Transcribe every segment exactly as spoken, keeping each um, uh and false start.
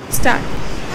Start.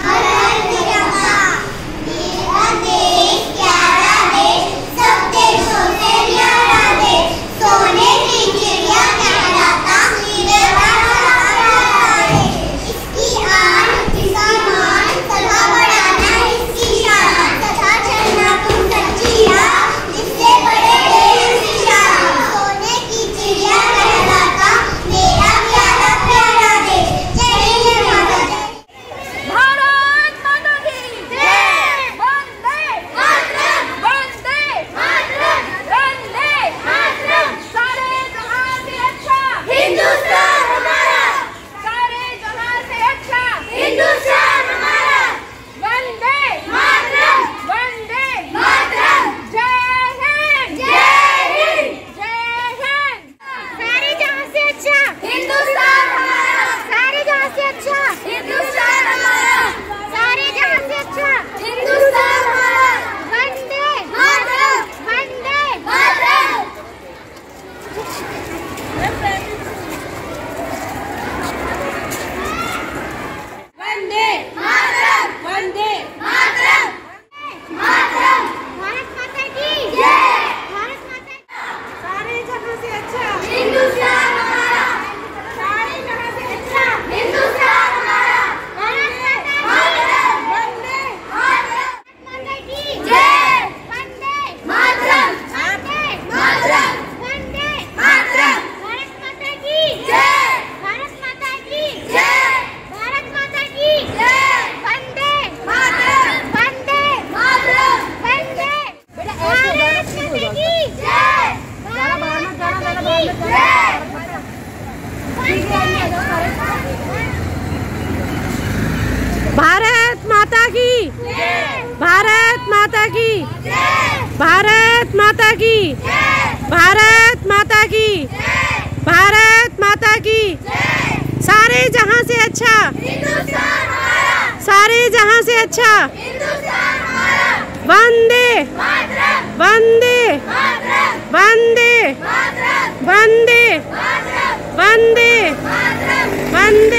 Bharat माता की, भारत माता की, भारत माता की, भारत माता की, भारत माता की। सारे जहां से अच्छा, सारे जहां से अच्छा। वंदे वंदे वंदे वंदे वंदे वंदे।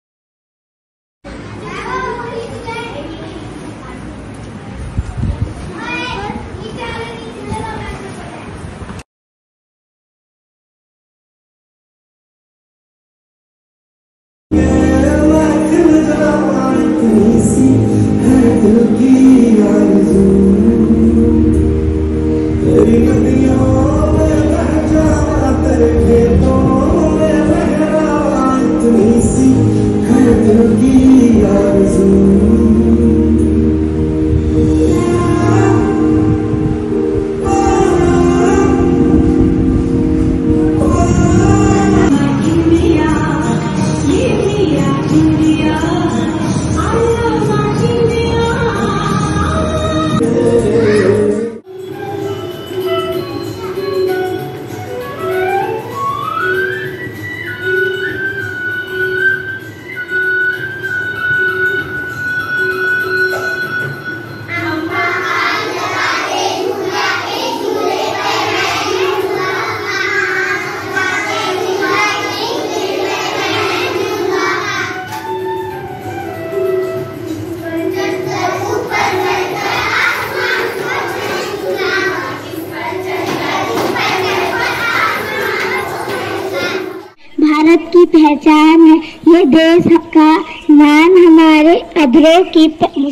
भारत की पहचान है, ये देश का मान, हमारे अधरों की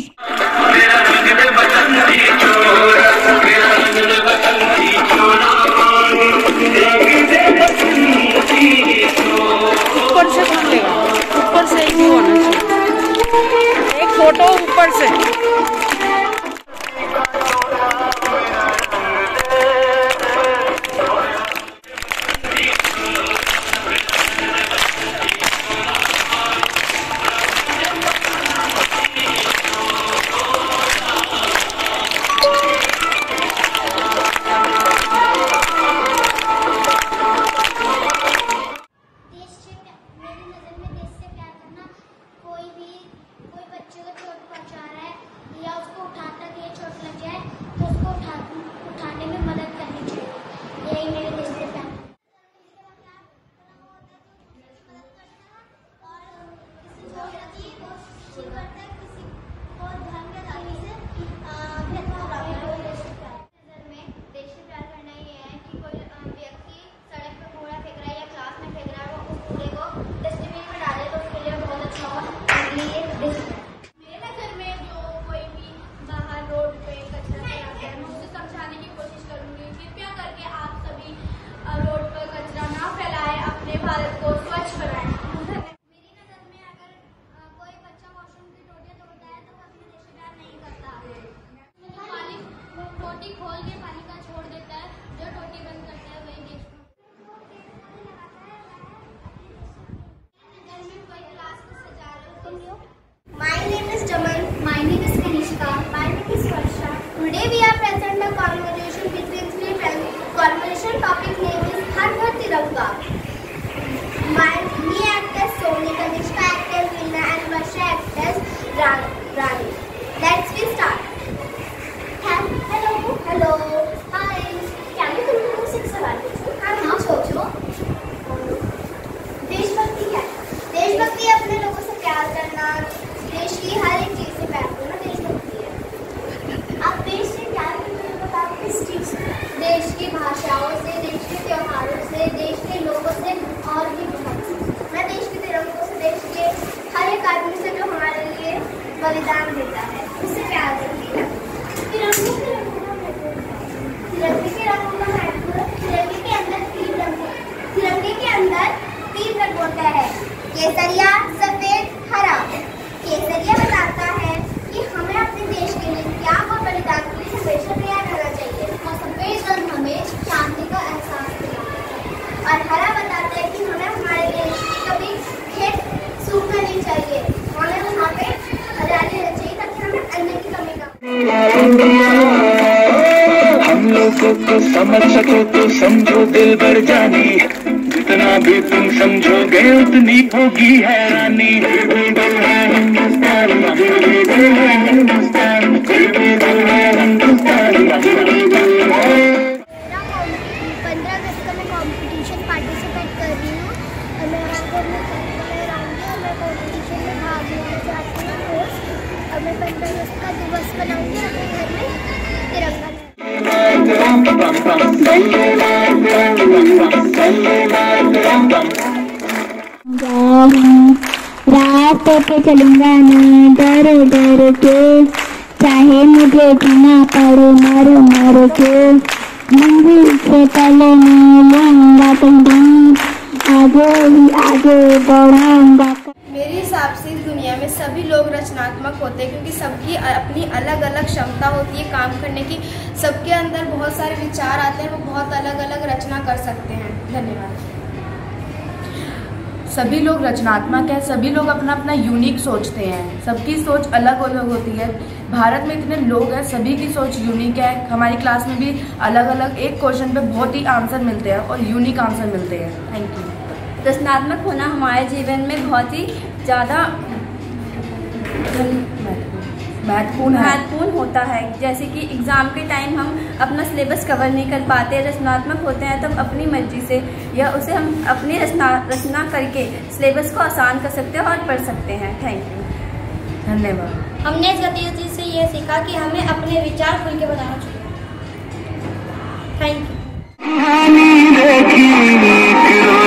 ऊपर से कौन लेगा? ऊपर से एक ही होना चाहिए, एक फोटो ऊपर से। My name is Jamal. My name is Kanishka. My name is Varsha. Today we are present a conversation between three friends. Conversation topic name is Har Ghar Tiranga. My me act as Soni, Kanishka act as Veena, and Varsha act as Rani. Let's we start. Hello, hello, hi. क्या मैं तुम लोगों से एक सवाल पूछूं? हाँ हाँ पूछो. देशभक्ति क्या है? देशभक्ति अपने लोगों से प्यार करना, देश की हर एक चीज से प्यार करना देशभक्ति है. आप देश से प्यार करते हो तो आप किस चीज से? देश की भाषाओं से, देश के त्योहारों से, देश के लोगों से और भी बहुत से. मैं देश के तिरंगों से, देश के हर एक आदमी से जो हमारे लिए बलिदान देता है उससे प्यार करती है. तिरंगे के रंगों का महत्व. तिरंगे के रंगों का महत्व. तिरंगे के अंदर तीन रंग तिरंगे के अंदर तीन रंग होता है. केसरिया, सफेद, हरा. केसरिया बताता है कि हमें अपने देश के लिए त्याग और बलिदान के लिए हमेशा तैयार रहना चाहिए. और सफेद रंग हमें शांति का एहसास दिलाता है. और हरा बताता है कि हमें हमारे देश की कभी खेत सूखना नहीं चाहिए. हमें वहाँ पे हरियाली रहनी चाहिए ताकि हमें अन्न की कमी ना हो. हम लोगों को समझ सको तो समझो दिल भर जानी, जितना भी तुम समझोगे उतनी होगी हैरानी. पंद्रह अगस्त का मैं कॉम्पिटिशन पार्टिसिपेट कर रही हूँ और मैं वहाँ पर मैं रहूँगी और मैं कॉम्पिटिशन में भाग लेना चाहती हूँ रोज़. और मैं पंद्रह अगस्त का दिवस बनाऊँगी अपने घर में तिरंगा. रास्ते पे चलूंगा मैं डर डर के, चाहे मुझे जीना पड़े मर मर के. मंजिल से पहले मैं लूंगा तुम, आगे ही आगे बढ़ाऊंगा. मेरे हिसाब से इस दुनिया में सभी लोग रचनात्मक होते हैं क्योंकि सबकी अपनी अलग अलग क्षमता होती है काम करने की. सबके अंदर बहुत सारे विचार आते हैं, वो बहुत अलग अलग रचना कर सकते हैं. धन्यवाद. सभी लोग रचनात्मक हैं, सभी लोग अपना अपना यूनिक सोचते हैं. सबकी सोच अलग अलग होती है. भारत में इतने लोग हैं, सभी की सोच यूनिक है. हमारी क्लास में भी अलग अलग एक क्वेश्चन पे बहुत ही आंसर मिलते हैं और यूनिक आंसर मिलते हैं. Thank you. रचनात्मक होना हमारे जीवन में बहुत ही ज़्यादा महत्वपूर्ण है महत्वपूर्ण होता है. जैसे कि एग्ज़ाम के टाइम हम अपना सिलेबस कवर नहीं कर पाते, रचनात्मक होते हैं तब अपनी मर्जी से या उसे हम अपनी रचना रचना करके सिलेबस को आसान कर सकते हैं और पढ़ सकते हैं. Thank you. धन्यवाद. हमने इस गतिविधि से ये सीखा कि हमें अपने विचार खुल के बताना चाहिए. Thank you.